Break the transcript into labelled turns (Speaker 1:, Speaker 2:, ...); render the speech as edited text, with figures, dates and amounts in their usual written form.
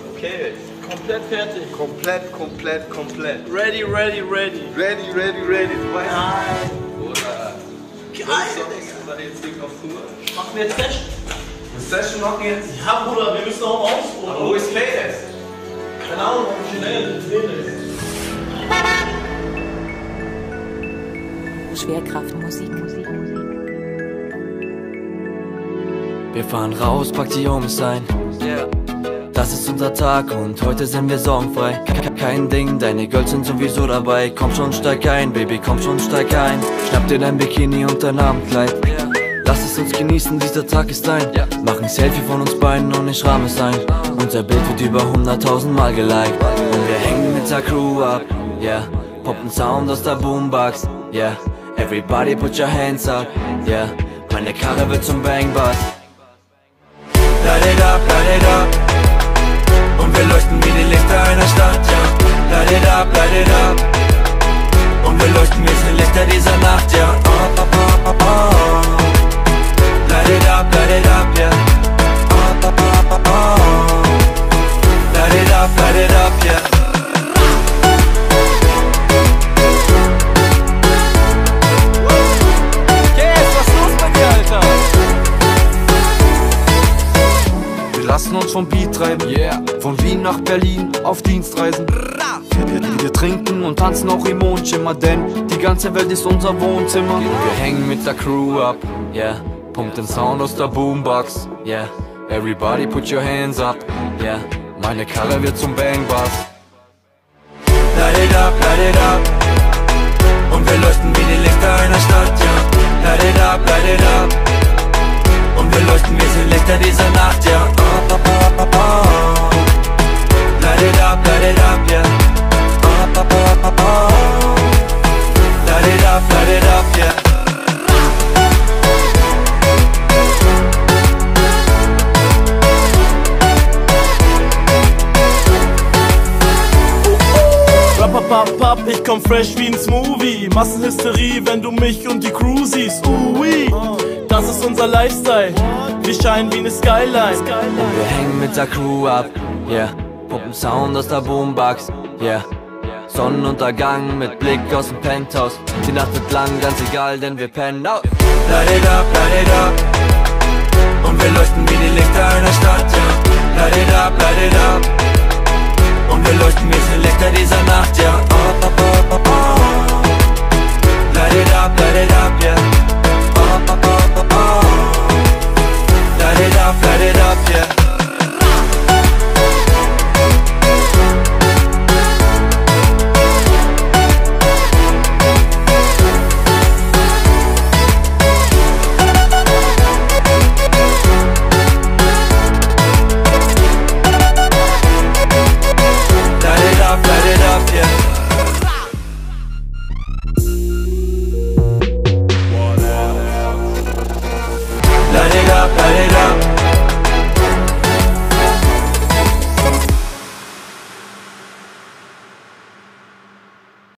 Speaker 1: Okay.
Speaker 2: Komplett fertig.
Speaker 1: Komplett.
Speaker 2: Ready.
Speaker 1: Ready. Du weißt.
Speaker 2: Nein.
Speaker 1: Oder?
Speaker 2: Geil,
Speaker 1: Digga. Jetzt liegt auf Tour.
Speaker 2: Machen wir jetzt Session?
Speaker 1: Eine Session machen jetzt?
Speaker 2: Ja, Bruder, wir müssen auch raus.
Speaker 1: Aber wo ist Playdesk?
Speaker 2: Keine Ahnung, ob schnell.
Speaker 3: Schwerkraftmusik.
Speaker 4: Wir fahren raus, pack die Jungs ein. Das ist unser Tag und heute sind wir sorgenfrei. Kein Ding, deine Girls sind sowieso dabei. Komm schon, steig ein, Baby, komm schon, steig ein. Schnapp dir dein Bikini und dein Abendkleid. Lass es uns genießen, dieser Tag ist dein. Mach ein Selfie von uns beiden und ich rahme es ein. Unser Bild wird über 100.000 Mal geliked. Und wir hängen mit der Crew ab, yeah. Poppen Sound aus der Boombox, yeah. Everybody put your hands up, yeah. Meine Karre wird zum Bang-Bass. Light it up. Und wir leuchten wie die Lichter einer Stadt, ja. Light it up. Und wir leuchten wie die Lichter dieser Nacht, ja. Light it up, yeah. Light it up, yeah. Lassen uns vom Beat treiben, yeah. Von Wien nach Berlin auf Dienstreisen. Wir trinken und tanzen auch im Mondschimmer, denn die ganze Welt ist unser Wohnzimmer. Wir hängen mit der Crew ab, yeah. Pumpt den Sound aus der Boombox, yeah. Everybody put your hands up, yeah. Meine Karre wird zum Bang-Bass. Light it up. Und wir leuchten wie die Lichter einer Stadt, ja. Light it up. Und wir leuchten wie die Lichter dieser Nacht, ja. Light it up, yeah. Light it up, yeah.
Speaker 2: Papp, ich komm fresh wie ein Smoothie. Massenhysterie, wenn du mich und die Crew siehst. Das ist unser Lifestyle. Wir scheinen wie eine Skyline. Und wir hängen mit der Crew ab, yeah. Puppen Sound aus der Boombox, yeah. Sonnenuntergang mit Blick aus dem Penthouse. Die Nacht wird lang, ganz egal, denn wir pennen out. Light it up. Und wir leuchten wie die Lichter einer Stadt, ja. Light it up. Und wir leuchten wie die Lichter dieser Nacht, ja. Light it up, yeah. Light it up, yeah. Light it up,